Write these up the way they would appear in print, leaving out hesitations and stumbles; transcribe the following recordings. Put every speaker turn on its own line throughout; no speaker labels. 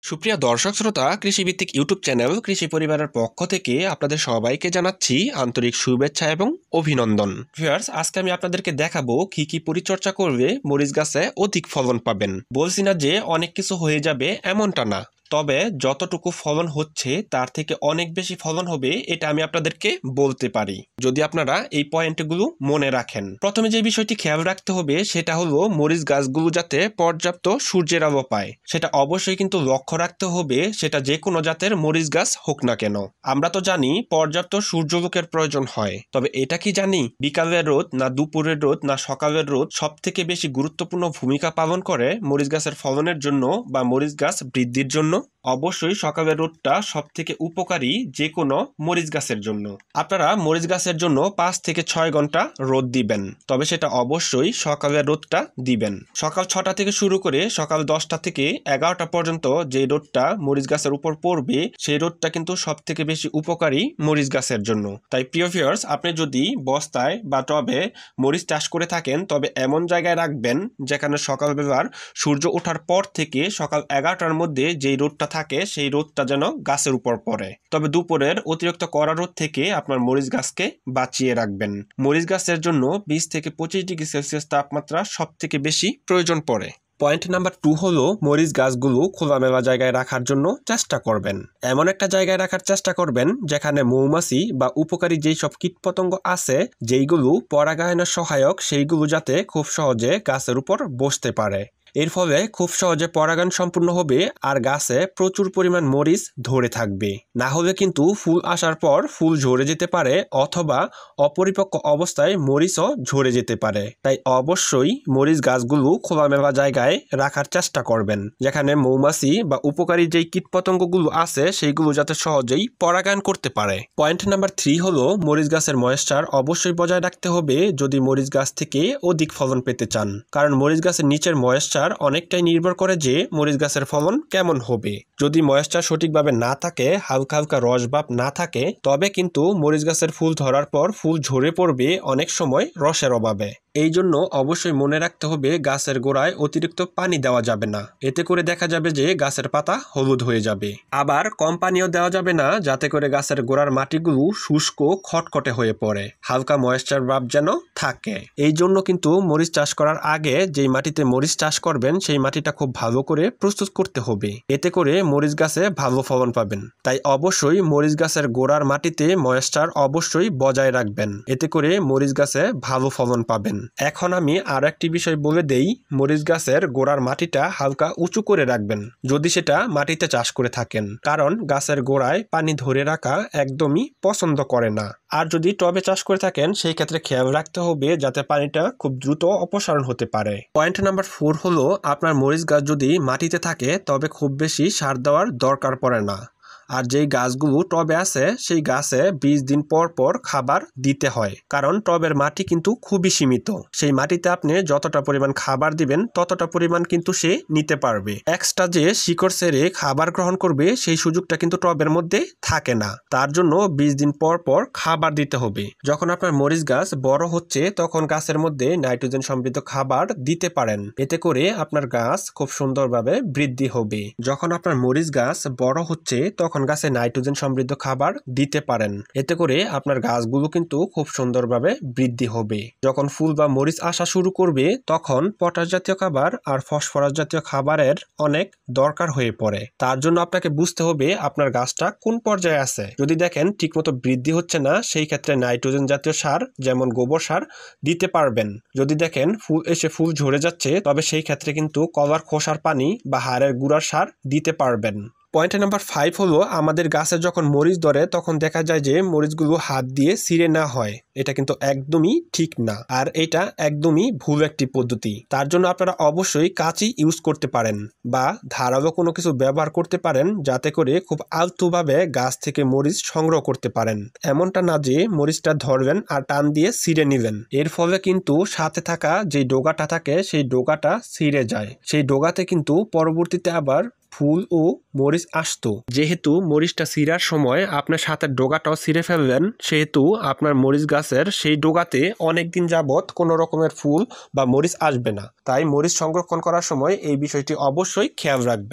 সুপ্রিয় দর্শক শ্রোতা, কৃষিভিত্তিক ইউটিউব চ্যানেল কৃষি পরিবারের পক্ষ থেকে আপনাদের সবাইকে জানাচ্ছি আন্তরিক শুভেচ্ছা এবং অভিনন্দন। ভিউয়ার্স, আজকে আমি আপনাদেরকে দেখাবো কি পরিচর্যা করলে মরিচ গাছে অধিক ফলন পাবেন। বলছি না যে অনেক কিছু হয়ে যাবে, এমনটা না, তবে যতটুকু ফলন হচ্ছে তার থেকে অনেক বেশি ফলন হবে, এটা আমি আপনাদেরকে বলতে পারি যদি আপনারা এই পয়েন্টগুলো মনে রাখেন। প্রথমে যে বিষয়টি খেয়াল রাখতে হবে সেটা হলো মরিচ গাছগুলো যাতে পর্যাপ্ত সূর্যের আলো পায়, সেটা অবশ্যই কিন্তু লক্ষ্য রাখতে হবে, সেটা যে কোনো জাতের মরিচ গাছ হোক না কেন। আমরা তো জানি পর্যাপ্ত সূর্যালোকের প্রয়োজন হয়, তবে এটা কি জানি বিকালের রোদ না দুপুরের রোদ না সকালের রোদ সব থেকে বেশি গুরুত্বপূর্ণ ভূমিকা পালন করে মরিচ গাছের ফলনের জন্য বা মরিচ গাছ বৃদ্ধির জন্য? অবশ্যই সকালের রোদটা সব থেকে উপকারী যে কোনো মরিচ গাছের জন্য। আপনারা মরিচ গাছের জন্য 5 থেকে 6 ঘন্টা রোদ দিবেন, তবে সেটা অবশ্যই সকালের রোদটা দিবেন। সকাল 6টা থেকে শুরু করে সকাল 10টা থেকে 11টা পর্যন্ত যে রোদটা মরিচ গাছের উপর পড়বে সেই রোদটা কিন্তু সব থেকে বেশি উপকারী মরিচ গাছের জন্য। তাই প্রিয় ভিউয়ার্স, আপনি যদি বস্তায় বা টবে মরিচ চাষ করে থাকেন তবে এমন জায়গায় রাখবেন যেখানে সকালবেলার সূর্য ওঠার পর থেকে সকাল 11টার মধ্যে যেই রোদটা থাকে সেই রোদটা যেন গাছের উপর পড়ে। তবে দুপুরের অতিরিক্ত কড়া রোদ থেকে আপনার মরিচ গাছকে বাঁচিয়ে রাখবেন। মরিচ গাছের জন্য 20 থেকে 25 ডিগ্রি সেলসিয়াস তাপমাত্রা সব থেকে বেশি প্রয়োজন পড়ে। পয়েন্ট নাম্বার 2 হলো মরিচ গাছগুলো খোলামেলা জায়গায় রাখার জন্য চেষ্টা করবেন। এমন একটা জায়গায় রাখার চেষ্টা করবেন যেখানে মৌমাছি বা উপকারী যেই সব কীটপতঙ্গ আছে যেইগুলো পরাগায়নের সহায়ক, সেইগুলো যাতে খুব সহজে গাছের উপর বসতে পারে। এর ফলে খুব সহজে পরাগায়ন সম্পূর্ণ হবে আর গাছে প্রচুর পরিমাণ মরিচ ধরে থাকবে। না হলে কিন্তু ফুল আসার পর ফুল ঝরে যেতে পারে অথবা অপরিপক্ক অবস্থায় মরিচও ঝরে যেতে পারে। তাই অবশ্যই মরিচ গাছগুলো খোলামেলা জায়গায় রাখার চেষ্টা করবেন যেখানে মৌমাছি বা উপকারী যেই কীটপতঙ্গগুলো আছে সেইগুলো যাতে সহজেই পরাগায়ন করতে পারে। পয়েন্ট নাম্বার 3 হলো মরিচ গাছের ময়েশ্চার অবশ্যই বজায় রাখতে হবে যদি মরিচ গাছ থেকে অধিক ফলন পেতে চান, কারণ মরিচ গাছের নিচের ময়েশ্চার অনেকটাই নির্ভর করে যে মরিচ গাছের ফলন কেমন হবে। যদি ময়েশ্চার সঠিকভাবে না থাকে, হালকা হালকা রস ভাব না থাকে, তবে কিন্তু মরিচ গাছের ফুল ধরার পর ফুল ঝরে পড়বে অনেক সময় রসের অভাবে। এই জন্য অবশ্যই মনে রাখতে হবে গাছের গোড়ায় অতিরিক্ত পানি দেওয়া যাবে না, এতে করে দেখা যাবে যে গাছের পাতা হলুদ হয়ে যাবে। আবার কম পানিও দেওয়া যাবে না যাতে করে গাছের গোড়ার মাটিগুলো শুষ্ক খটখটে হয়ে পড়ে, হালকা ময়েশ্চার ভাব যেন থাকে। এই জন্য কিন্তু মরিচ চাষ করার আগে যেই মাটিতে মরিচ চাষ করবেন সেই মাটিটা খুব ভালো করে প্রস্তুত করতে হবে, এতে করে মরিচ গাছে ভালো ফলন পাবেন। তাই অবশ্যই মরিচ গাছের গোড়ার মাটিতে ময়েশ্চার অবশ্যই বজায় রাখবেন, এতে করে মরিচ গাছে ভালো ফলন পাবেন। এখন আমি আর একটি বিষয় বলে দেই, মরিচ গাছের গোড়ার মাটিটা হালকা উঁচু করে রাখবেন যদি সেটা মাটিতে চাষ করে থাকেন, কারণ গাছের গোড়ায় পানি ধরে রাখা একদমই পছন্দ করে না। আর যদি টবে চাষ করে থাকেন সেই ক্ষেত্রে খেয়াল রাখতে হবে যাতে পানিটা খুব দ্রুত অপসারণ হতে পারে। পয়েন্ট নাম্বার 4 হলো আপনার মরিচ গাছ যদি মাটিতে থাকে তবে খুব বেশি সার দেওয়ার দরকার পড়ে না। আর যেই গাছগুলো টবে আছে সেই গাছে 20 দিন পর পর খাবার দিতে হয়, কারণ টবের মাটি কিন্তু খুবই সীমিত। সেই মাটিতে আপনি যতটা পরিমাণ খাবার দিবেন ততটা পরিমাণ কিন্তু সে নিতে পারবে। এক্সট্রা যে শিকড় ছেড়ে খাবার গ্রহণ করবে সেই সুযোগটা কিন্তু টবের মধ্যে থাকে না। তার জন্য 20 দিন পর পর খাবার দিতে হবে। যখন আপনার মরিচ গাছ বড় হচ্ছে তখন গাছের মধ্যে নাইট্রোজেন সমৃদ্ধ খাবার দিতে পারেন, এতে করে আপনার গাছ খুব সুন্দরভাবে বৃদ্ধি হবে। যখন আপনার মরিচ গাছ বড় হচ্ছে তখন গাছে নাইট্রোজেন সমৃদ্ধ খাবার দিতে পারেন, এতে করে আপনার গাছগুলো কিন্তু খুব সুন্দরভাবে বৃদ্ধি হবে। যখন ফুল বা মরিচ আসা শুরু করবে তখন পটাশ জাতীয় খাবার আর ফসফরাস জাতীয় খাবারের অনেক দরকার হয়ে পড়ে। তার জন্য আপনাকে বুঝতে হবে আপনার গাছটা কোন পর্যায়ে আছে। যদি দেখেন ঠিকমতো বৃদ্ধি হচ্ছে না সেই ক্ষেত্রে নাইট্রোজেন জাতীয় সার যেমন গোবর সার দিতে পারবেন। যদি দেখেন ফুল এসে ফুল ঝরে যাচ্ছে তবে সেই ক্ষেত্রে কিন্তু কলার খোসার পানি বা হাড়ের গুঁড়ার সার দিতে পারবেন। পয়েন্ট নাম্বার 5 হলো আমাদের গাছে যখন মরিচ ধরে তখন দেখা যায় যে মরিচগুলো হাত দিয়ে ছিঁড়ে না হয়, এটা কিন্তু একদমই ঠিক না, আর এটা একদমই ভুল একটি পদ্ধতি। তার জন্য আপনারা অবশ্যই কাঁচি ইউজ করতে পারেন বা ধারালো কোনো কিছু ব্যবহার করতে পারেন যাতে করে খুব আলতোভাবে গাছ থেকে মরিচ সংগ্রহ করতে পারেন। এমনটা না যে মরিচটা ধরবেন আর টান দিয়ে ছিঁড়ে নিলেন, এর ফলে কিন্তু সাথে থাকা যে ডোগাটা থাকে সেই ডোগাটা ছিঁড়ে যায়। সেই ডোগাতে কিন্তু পরবর্তীতে আবার ফুল ও মরিচ আসতো। যেহেতু মরিচটা ছিঁড়ার সময় আপনার সাথে ডোগাটাও ছিঁড়ে ফেললেন সেহেতু আপনার মরিচ গাছের সেই ডোগাতে অনেকদিন যাবৎ কোনো রকমের ফুল বা মরিচ আসবে না। তাই মরিচ সংরক্ষণ করার সময় এই বিষয়টি অবশ্যই খেয়াল রাখবেন।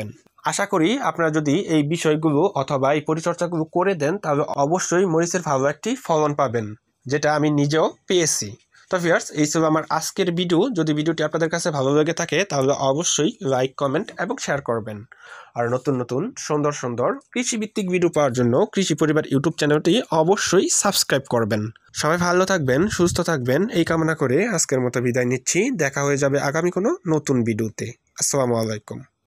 আশা করি আপনারা যদি এই বিষয়গুলো অথবা এই পরিচর্যাগুলো করে দেন তাহলে অবশ্যই মরিচের ভালো একটি ফলন পাবেন, যেটা আমি নিজেও পেয়েছি। তো ভিউয়ার্স, এই ছিল আমার আজকের ভিডিও। যদি ভিডিওটি আপনাদের কাছে ভালো লেগে থাকে তাহলে অবশ্যই লাইক, কমেন্ট এবং শেয়ার করবেন। আর নতুন নতুন সুন্দর সুন্দর কৃষিভিত্তিক ভিডিও পাওয়ার জন্য কৃষি পরিবার ইউটিউব চ্যানেলটি অবশ্যই সাবস্ক্রাইব করবেন। সবাই ভালো থাকবেন, সুস্থ থাকবেন এই কামনা করে আজকের মতো বিদায় নিচ্ছি। দেখা হয়ে যাবে আগামী কোনো নতুন ভিডিওতে। আসসালামু আলাইকুম।